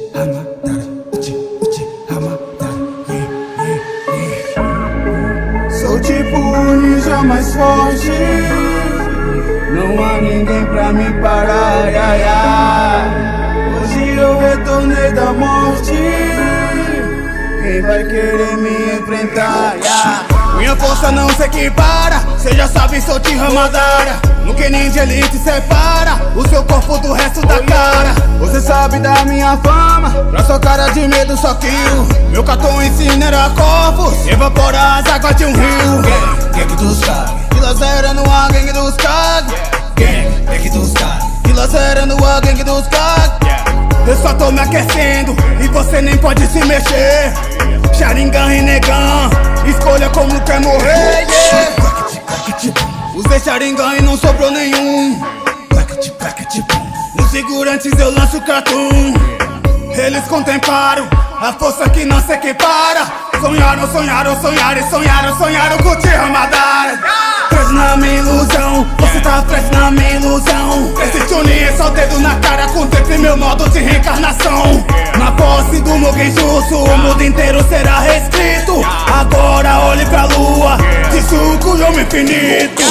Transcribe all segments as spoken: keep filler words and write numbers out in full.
Sou tipo o ninja mais forte, não há ninguém pra me parar, ai, ai. Hoje eu retornei da morte, quem vai querer me enfrentar, ai. Minha força não se equipara, cê já sabe, sou de Ramadara. No que ninja elite separa o seu corpo do resto da cara. Você sabe da minha fama, pra sua cara de medo só kill. Meu cartão incinera corpos, evapora as águas de um rio. Gang, gangue dos caras, Vila Zero no ar, gangue dos caras. Gang, gangue dos caras, Vila Zero no ar, gangue dos caras. Eu só tô me aquecendo e você nem pode se mexer. Sharingan Rinnegan, escolha como quer morrer, yeah. Usei Sharingan e não sobrou nenhum. Nos figurantes eu lanço cartoon. Eles contemplaram a força que não se equipara. Sonharam, sonharam, sonharam, sonharam, sonharam com o Ramadara. Preso na minha ilusão, você tá preso na minha ilusão. Esse tuning é só dedo na cara, contemple meu modo de reencarnação. Na posse do meu genjutsu, o mundo inteiro será reescrito. Agora olhe pra lua, de suco e homem infinito.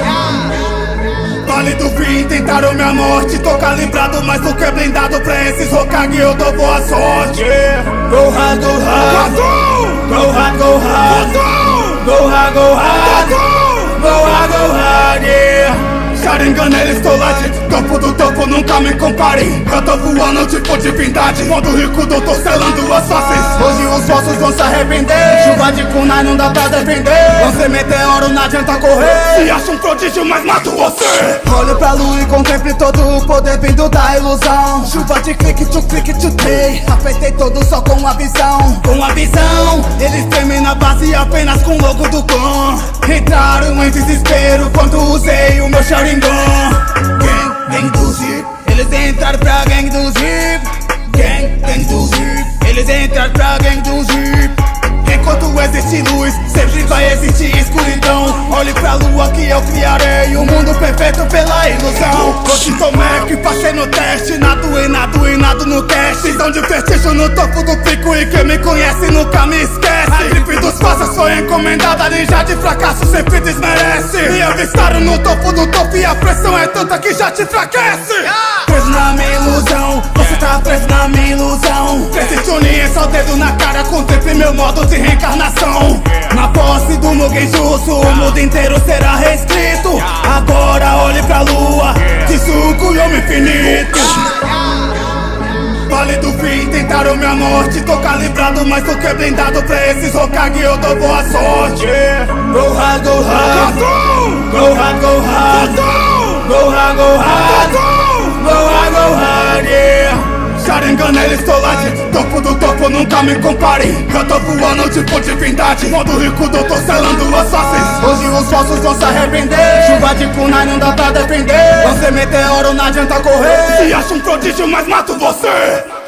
Vale do fim, tentaram minha morte. Tô calibrado, mas do que blindado. Pra esses Hokage eu dou boa sorte. Go hard, go hard, go hard, go hard, go hard, go hard, go hard, go hard, yeah. Sharingan, eles tô lá de topo do topo, nunca me compare. Eu tô voando tipo divindade, modo rico, doutor selando as faces. Hoje os vossos vão se arrepender. Chuva de kunai não dá pra defender. Você meteoro, não adianta correr. Se acha um prodígio, mas mato você. Olho pra lua e contemple todo o poder vindo da ilusão. Chuva de clique, to clique, to day. Afetei todo só com a visão. Com a visão, eles tremem na base apenas com o logo do clã. Entraram em desespero quando usei o meu Sharingan. Gang, gang do Zip, eles entraram pra gang do Zip. Gang, gang do Zip, eles entraram pra gang do Zip. Enquanto existe luz, sempre vai existir escuridão. Olhe pra lua que eu criarei um mundo perfeito pela ilusão. Hoje tomei que passei no teste, nado e nado e nado no teste. Visão de prestígio no topo do pico e quem me conhece nunca me esquece. A gripe dos faças foi encomendada, ninja de fracasso sempre desmerece. Me avistaram no topo do topo e a pressão é tanta que já te enfraquece. Preso na minha ilusão, você tá preso na minha ilusão. Esse tuning é só dedo na cara, contemple meu modo de reencarnação. Na posse do meu genjutsu, o mundo inteiro será reescrito. Agora olhe pra lua, de suco e homem infinito. Vale do fim, tentaram minha morte. Tô calibrado, mas do que blindado. Pra esses Hokage eu dou boa sorte. Go hard, go hard, go hard, go hard, go hard, go hard, go hard, go hard, yeah. Sharingan, eles tô lá de topo do topo, nunca me compare. Eu tô voando tipo divindade, modo rico, doutor selando as faces. Hoje os vossos vão se arrepender. Chuva de kunai não dá pra defender. Você meteoro, não adianta correr. Se acha um prodígio, mas mato você.